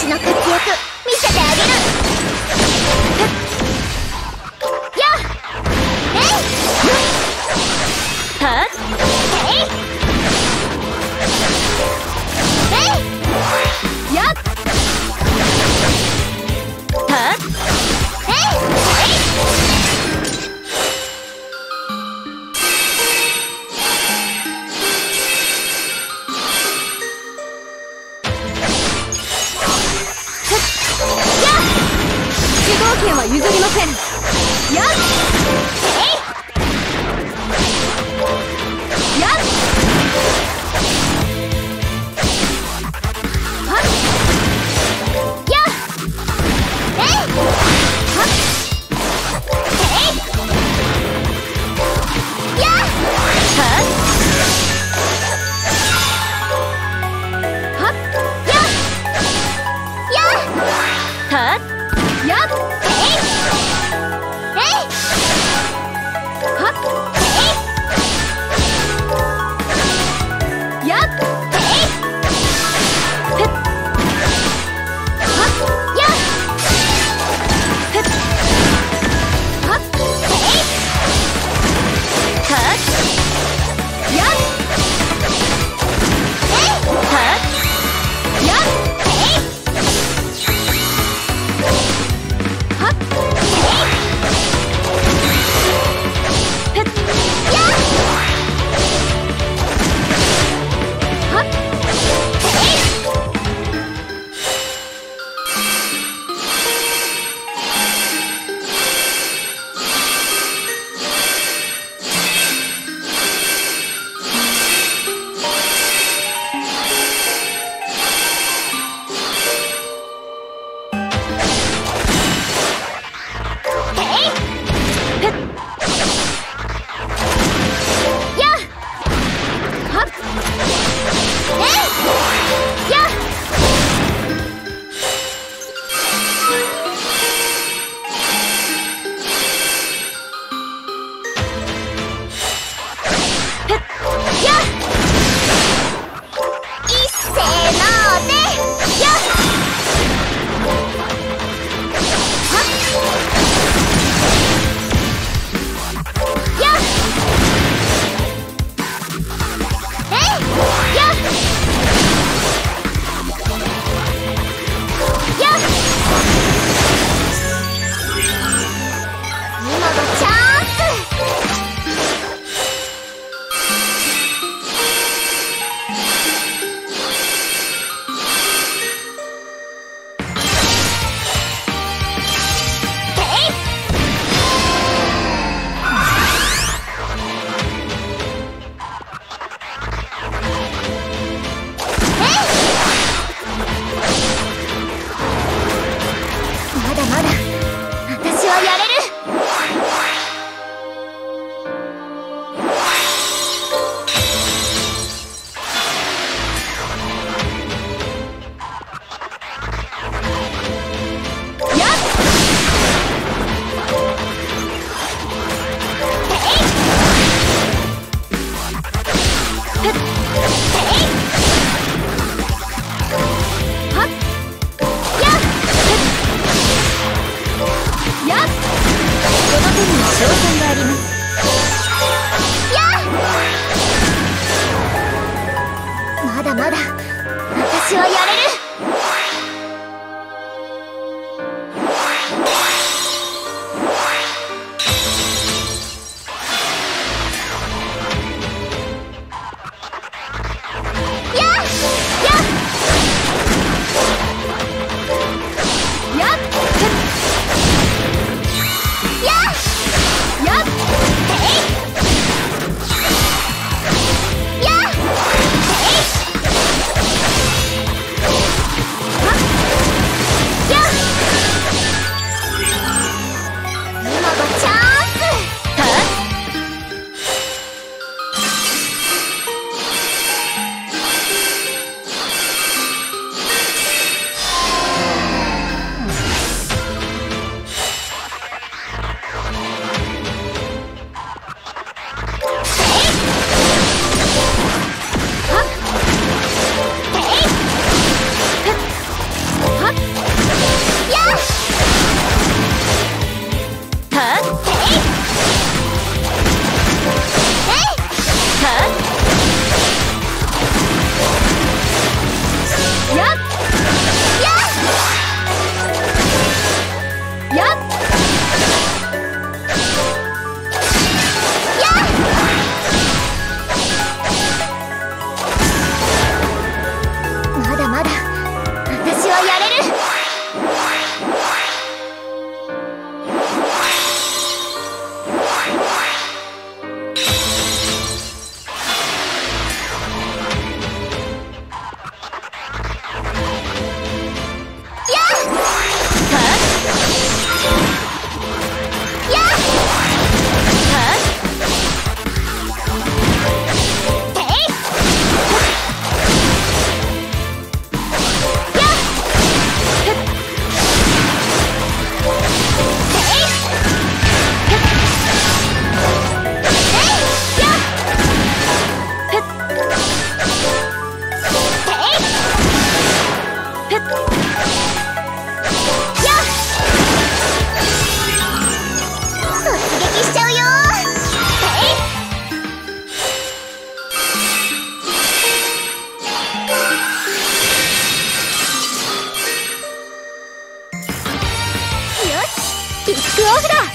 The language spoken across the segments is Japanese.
私の活躍見せてあげる。やっえいはっえいえいやっはっえい主導権は譲りません。やっえいやっはっやっえいはっえいやっはっはっやっやっはっやっえいえいはっえいやっえいふっはっやっふっはっえいはっやっえいはっやっえいはっやっキックオフだ。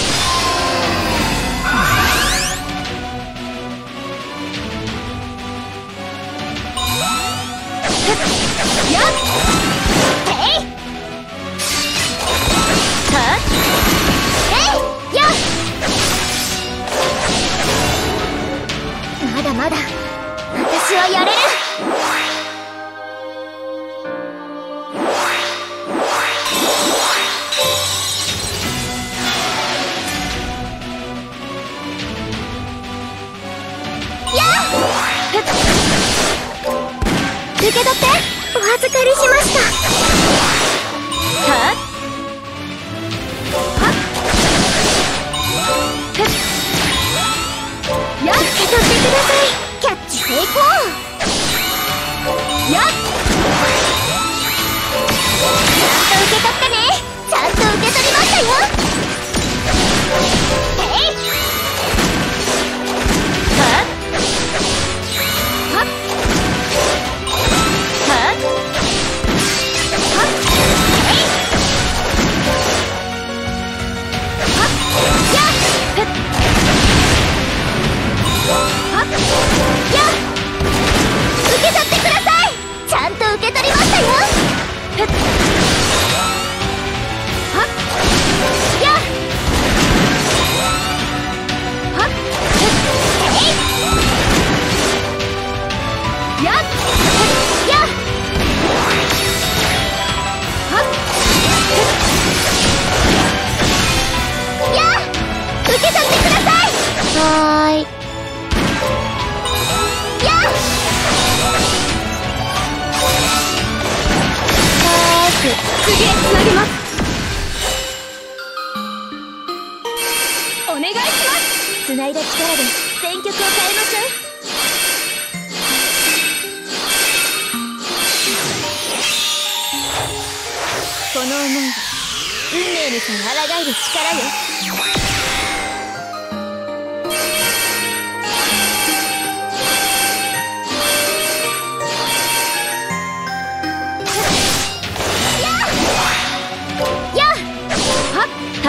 やっへいはっへいやっまだまだ私はやれる。受け取って。お預かりしました。はっはっやっ受け取ってください。キャッチ成功。やっちゃんと受け取ってね。ちゃんと受け取りましたよ。えいはっはっ受け取ってください。ちゃんと受け取りましたよ。はっやはっえいややはっや受け取ってください。はーい次へつなげます。お願いします。つないだ力で戦局を変えましょう。この思いは運命にさえ抗える力よ。はっ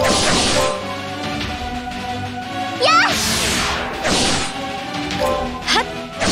やはっ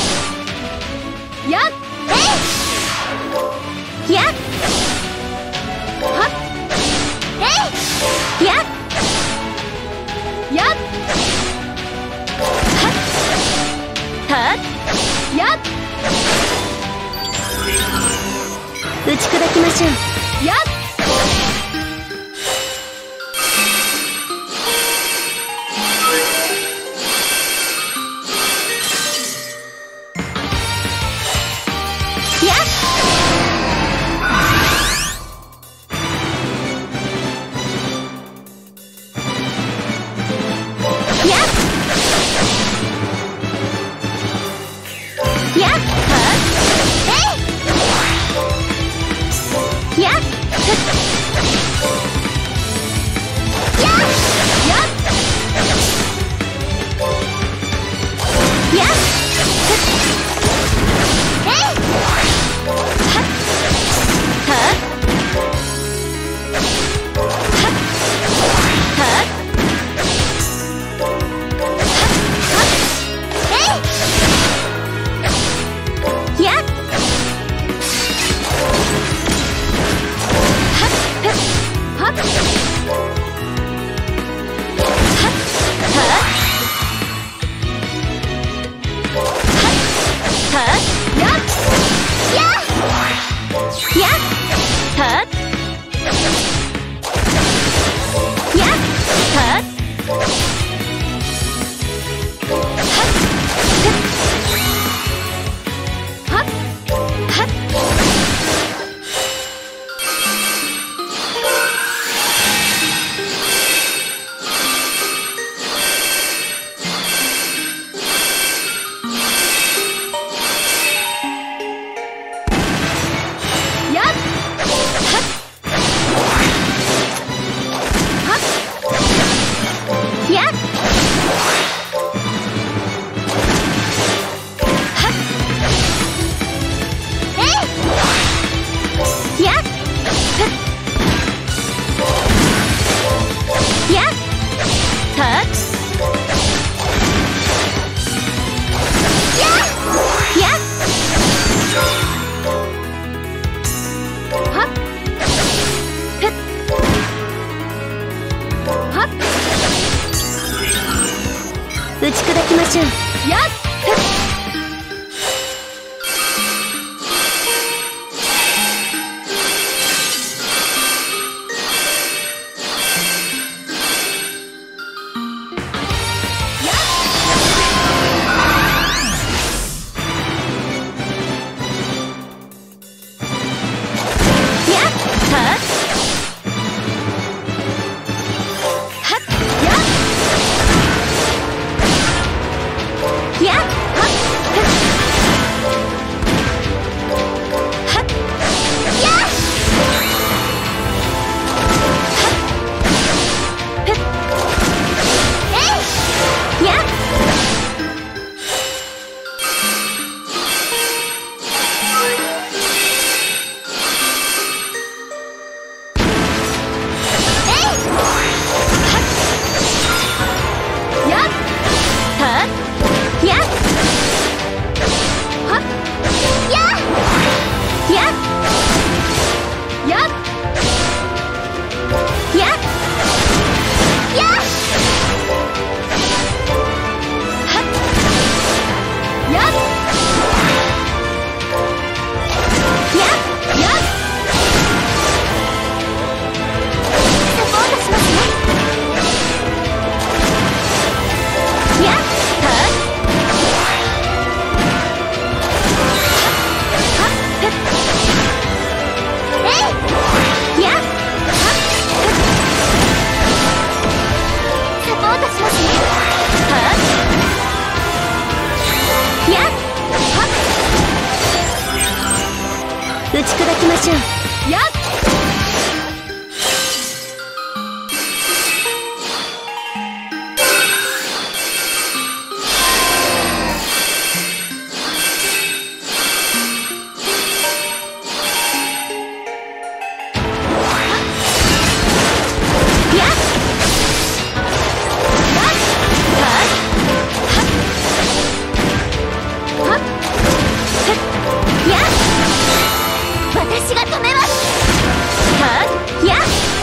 やっえいやはっえいややっはっはっやっ打ち砕きましょう。やっやっはっふっはっ打ち砕きましょう。やっふっ打ち砕きましょう。やっ私が止めます。はっやっ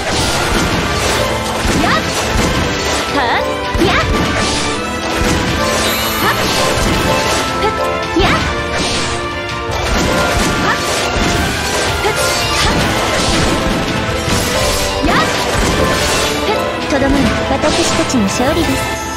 やっはっやっはっふっやっはっふっはっやっふっとどまる私たちの勝利です。